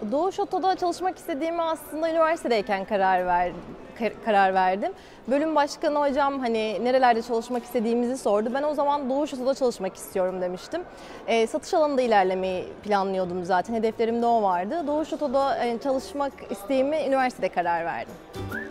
Doğuş Oto'da çalışmak istediğimi aslında üniversitedeyken karar verdim. Bölüm başkanı hocam hani nerelerde çalışmak istediğimizi sordu. Ben o zaman Doğuş Oto'da çalışmak istiyorum demiştim. Satış alanında ilerlemeyi planlıyordum zaten. Hedeflerimde o vardı. Doğuş Oto'da çalışmak isteğimi üniversitede karar verdim.